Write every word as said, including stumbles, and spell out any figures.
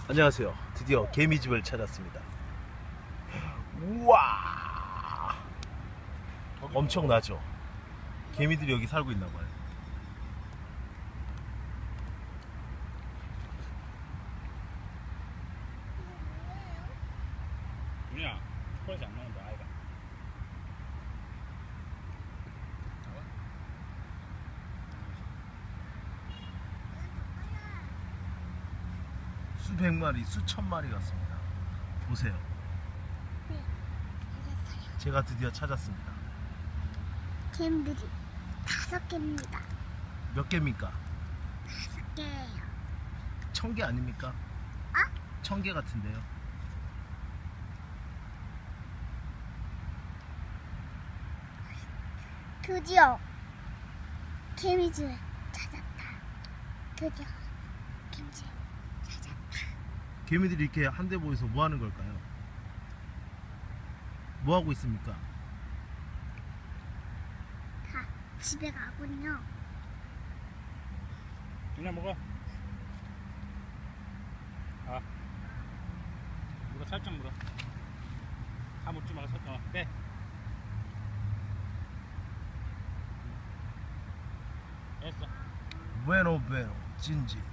안녕하세요. 드디어 개미집을 찾았습니다. 우와! 엄청나죠? 개미들이 여기 살고 있나봐요. 윤이야, 초콜릿이 안 나온다, 아이가. 수백 마리, 수천 마리 같습니다. 보세요. 네, 알겠어요. 제가 드디어 찾았습니다. 개미들이 다섯 개입니다. 몇 개입니까? 다섯 개예요. 천 개 아닙니까? 아? 천 개 같은데요. 드디어 개미집을 찾았다. 드디어 개미집 찾았다. 개미들이 이렇게 한데 모여서 뭐 하는 걸까요? 뭐 하고 있습니까? 다 집에 가군요. 윤이야, 먹어. 아. 물어, 살짝 물어. 다 묻지 말고, 살짝. 어, 빼. 됐어. 부에노 부에노 진지.